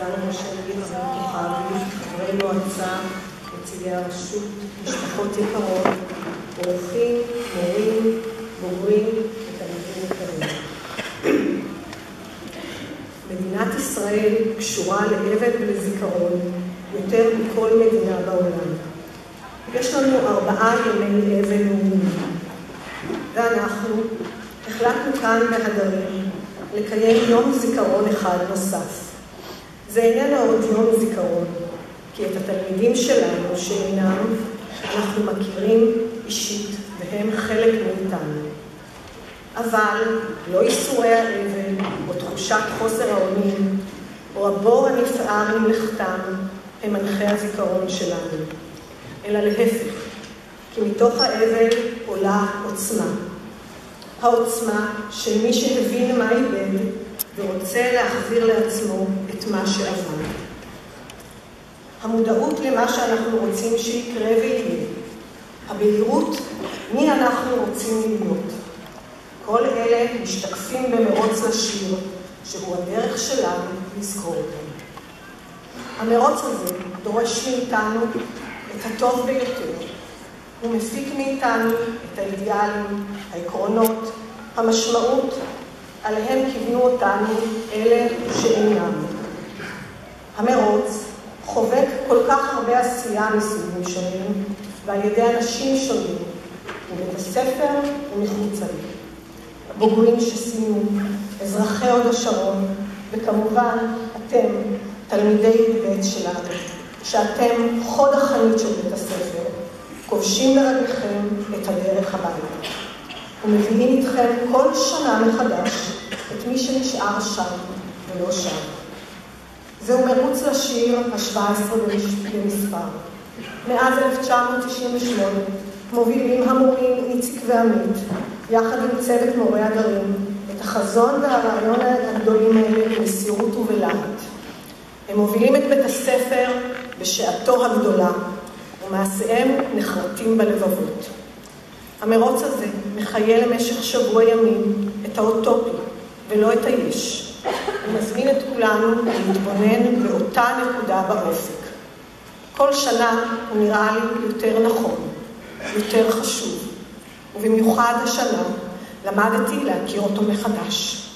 סגן ראש העיר כוכבי, חברי מועצה, נציגי הרשות, משפחות יקרות, אורחים, מורים, בוגרים ותלמידים יקרים. מדינת ישראל קשורה לאבל ולזיכרון יותר מכל מדינה בעולם. יש לנו 4 ימי אבל לאומיים, ואנחנו החלטנו כאן בהדרים לקיים יום זיכרון אחד נוסף. זה איננו עוד יום זיכרון, כי את התלמידים שלנו שאינם אנחנו מכירים אישית והם חלק מאיתנו. אבל לא ייסורי האבל או תחושת חוסר האונים או הבור הנפער עם לכתם הם מנחי הזיכרון שלנו, אלא להפך, כי מתוך האבל עולה עוצמה. העוצמה של מי שהבין מה איבד ורוצה להחזיר לעצמו את מה שעבר. המודעות למה שאנחנו רוצים שיקרה ויהיה. הבהירות מי אנחנו רוצים להיות. כל אלה משתקפים במרוץ לשיר, שהוא הדרך שלנו לזכור אותם. המרוץ הזה דורש מאיתנו את הטוב ביותר. הוא מפיק מאיתנו את האידיאלים, העקרונות, המשמעות, עליהם כיוונו אותנו אלה שאינם. המרוץ חובק כל כך הרבה עשייה מסוגים שונים ועל ידי אנשים שונים, מבית הספר ומחוצה לי. הבוגרים שסיימו, אזרחי הוד השרון, וכמובן אתם, תלמידי בית שלנו, שאתם חוד החנית של בית הספר, כובשים ברגליכם את הדרך הביתה, ומביאים איתכם כל שנה מחדש את מי שנשאר שם ולא שם. זהו מרוץ לשיר ה-17 במספר. מאז 1998 מובילים המורים איציק ועמית, יחד עם צוות מורי הדרים, את החזון והרעיון הגדולים האלה במסירות ובלהט. הם מובילים את בית הספר בשעתו הגדולה, ומעשיהם נחרטים בלבבות. המרוץ הזה מחיה למשך שבוע ימים את האוטופי ולא את היש. הוא מזמין את כולנו להתבונן באותה נקודה באופק. כל שנה הוא נראה לי יותר נכון, יותר חשוב, ובמיוחד השנה למדתי להכיר אותו מחדש.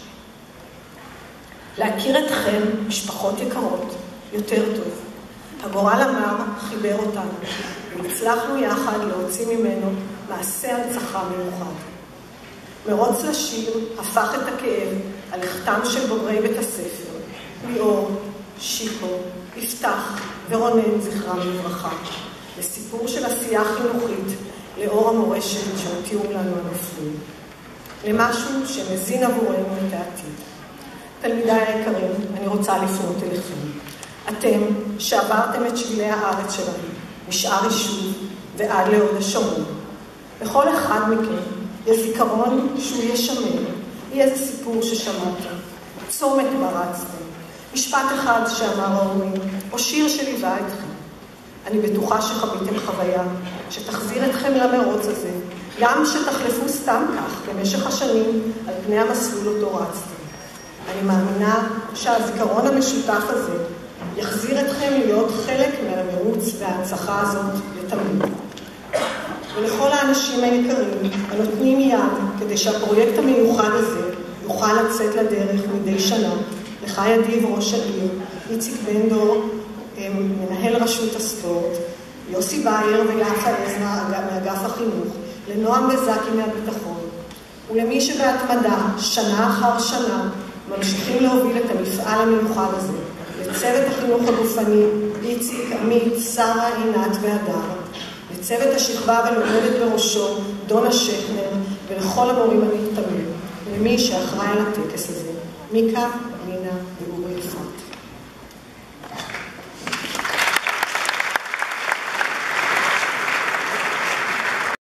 להכיר אתכם, משפחות יקרות, יותר טוב. הגורל המר חיבר אותנו, והצלחנו יחד להוציא ממנו מעשה הנצחה מיוחד. מרוץ לשיר הפך את הכאב על לכתם של בוגרי בית הספר, ליאור, שיקו, יפתח ורונן זכרם לברכה, לסיפור של עשייה חינוכית לאור המורשת שהותירו לנו הנופלים, למשהו שמזין עבורנו את העתיד. תלמידי היקרים, אני רוצה לפנות אליכם. אתם שעברתם את שבילי הארץ שלנו, משאר יישוב ועד להוד השרון. לכל אחד מכם יש זיכרון שהוא ישמר, יהיה איזה סיפור ששמעתם, צומת ברצתם, משפט אחד שאמר ההורים, או שיר שליווה אתכם. אני בטוחה שחוויתם חוויה שתחזיר אתכם למרוץ הזה, גם שתחלפו סתם כך במשך השנים על פני המסלול אותו רצתם. אני מאמינה שהזיכרון המשותף הזה יחזיר אתכם להיות חלק מהמרוץ וההנצחה הזאת לתמיד. ולכל האנשים היקרים הנותנים יד כדי שהפרויקט המיוחד הזה יוכל לצאת לדרך מדי שנה, לך ידיב ראש העיר, איציק בן דור, מנהל רשות הספורט, יוסי בייר ויפה עזרא מאגף החינוך, לנועם בזקי מהביטחון, ולמי שבהתמדה, שנה אחר שנה, ממשיכים להוביל את המפעל המיוחד הזה, לצוות החינוך הגופני, איציק, עמית, שרה, עינת והדר, לצוות השכבה ולומדת בראשו, דונה שכנר, ולכל המורים הנרתמים, ולמי שאחראי על הטקס הזה, מיקה, מינה ואורי יפעת.